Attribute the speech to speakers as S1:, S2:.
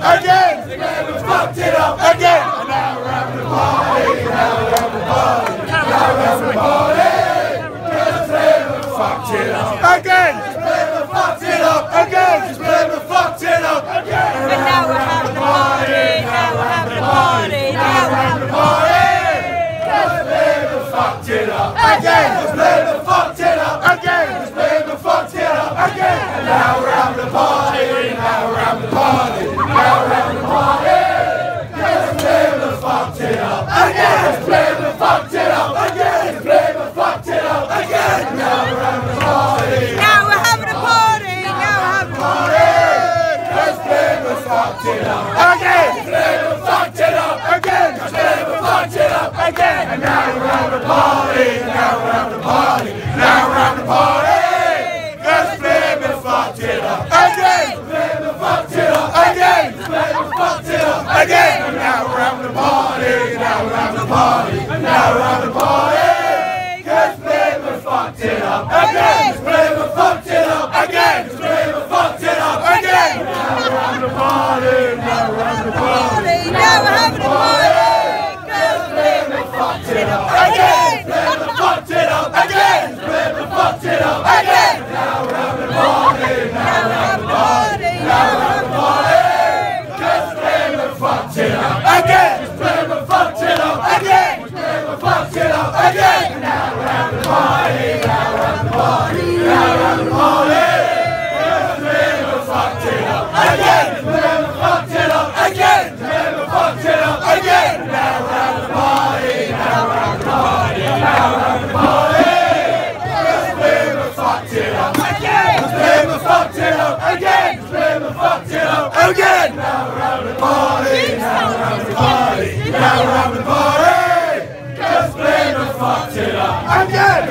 S1: again. We fucked it up again. And now we're having a party. Now we're having a party. Now we're having a party. We fucked it up again. We fucked it up again. We fucked it up again.
S2: And now we're having a party. Now we're having a party. Now we're having a party.
S1: We fucked it up again. We fucked it up again. We fucked it up again. And now we're having a party. Now we're having a party. Now we're having a party. We fucked it up again. We fucked it up again. We fucked it up again. Now we're having a party.
S2: Now we're having a party. Now we're having a party.
S1: We fucked it up again. We fucked it up again. We fucked it up again. And now we're having a party. Now we're having a party. Now we're having a party. We fucked it up again. We fucked it up again. We fucked it up again. And now we're having a party. Now we're having a party. Now we're having a party. We fucked it up again. We fucked it up again. We fucked it up again. Now we're having a party. Now we're having a party.
S2: Now we're having a party.
S1: We fucked it up again. We fucked it up again. We fucked it up again. Now we're having a party. Now we're having a party. Now we're having a party. We fucked it up again. We fucked it up again. We fucked it up again. Now we're having a party. Now we're having a party. Now we're having a party. We fucked it up again. We fucked it up again. We fucked it up again. Now we're having a party. Now we're having a party. Now we're having a party. We fucked it up again. We fucked it up again. We fucked it up again. Now we're having a party. Now we're having a party. Now we're having a party. We fucked it up again.